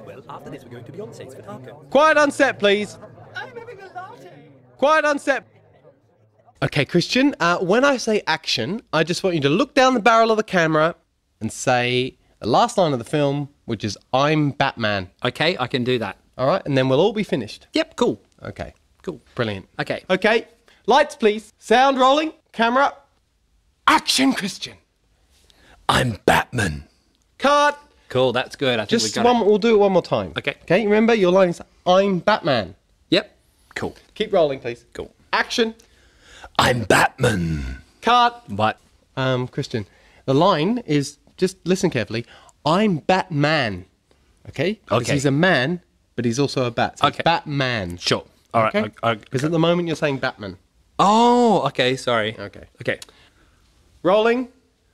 Well, after this, we're going to Beyonce's for taco. Quiet on set, please. I'm having a latte. Quiet on set. Okay, Christian, when I say action, I just want you to look down the barrel of the camera and say the last line of the film, which is, I'm Batman. Okay, I can do that. All right, and then we'll all be finished. Yep, cool. Okay, Cool. brilliant. Okay. Okay, lights, please. Sound rolling, camera. Action, Christian. I'm Batman. Cut. Cool, that's good. I think we Just got one, it. we'll do it one more time. Okay. Okay, remember your line is, I'm Batman. Yep. Cool. Keep rolling, please. Cool. Action. I'm Batman. Cut. What? Christian, the line is, just listen carefully, I'm Batman. Okay? Because Okay. he's a man, but he's also a bat. So Okay. Batman. Sure. All right. Okay? Okay. Because at the moment you're saying Batman. Oh, okay, sorry. Okay. Okay. Rolling.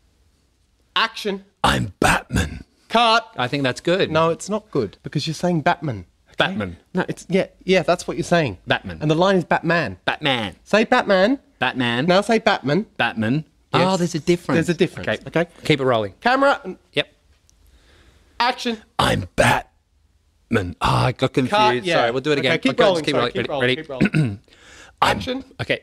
Action. I'm Batman. Cut. I think that's good. No, it's not good because you're saying Batman. Okay? Batman. No, it's, yeah, that's what you're saying. Batman. And the line is Batman. Batman. Say Batman. Batman. Now say Batman. Batman. Yes. Oh, there's a difference. There's a difference. Okay. Keep it rolling. Camera. Yep. Action. I'm Batman. Oh, I got confused. Cut. Yeah. Sorry, we'll do it again. Okay, keep Okay, rolling. just keep Sorry, rolling. keep rolling. Ready? Keep rolling. Action. Okay.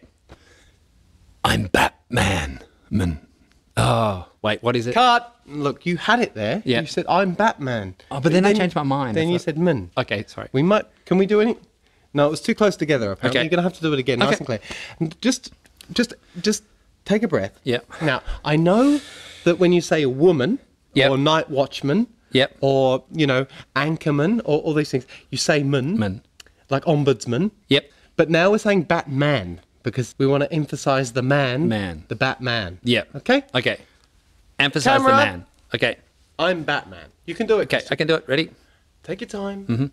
I'm Batman. Man. Oh, wait, what is it? Cut. Look, you had it there. Yeah. You said I'm Batman. Oh, but then I changed my mind. Then I you thought- said Min. Okay, sorry. We might. Can we do any? No, it was too close together. Apparently, Okay. you're gonna have to do it again, nice and clear. And just take a breath. Yep. Now, I know that when you say a woman Yep. or night watchman, Yep. or anchorman or all these things, you say man, Man. like ombudsman. Yep. But now we're saying Batman because we want to emphasize the man, the Batman. Yep. Okay. Okay. Emphasize Camera. the man. Okay. I'm Batman. You can do it. Okay, I can do it. Ready? Take your time.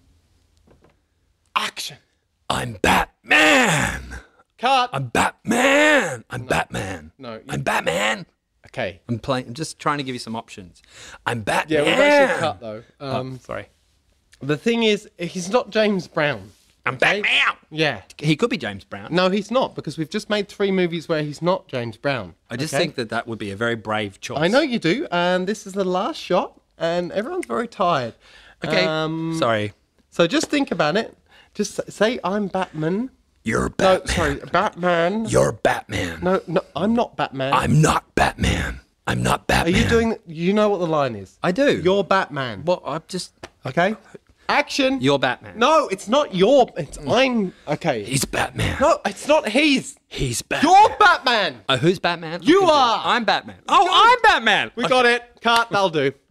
Action. I'm Batman. Cut. I'm Batman. I'm Batman. No, I'm Batman. Okay. I'm just trying to give you some options. I'm Yeah, Batman. we've actually cut though. Sorry. The thing is, he's not James Brown. I'm Batman. Yeah. He could be James Brown. No, he's not, because we've just made 3 movies where he's not James Brown. I just okay? think that would be a very brave choice. I know you do, and this is the last shot, and everyone's very tired. Okay. Sorry. So just think about it. Just say, I'm Batman. You're No, Batman. sorry, Batman. You're Batman. No, I'm not Batman. I'm not Batman. I'm not Are Batman. you doing... You know what the line is. I do. You're Batman. Well, I'm just... Okay? Action. You're Batman. No, it's not your... It's I'm... Okay. He's Batman. No, it's not his. He's Batman. You're Batman. Who's Batman? You are. I'm Batman. Oh, I'm Batman. We got it. Cut. That'll do.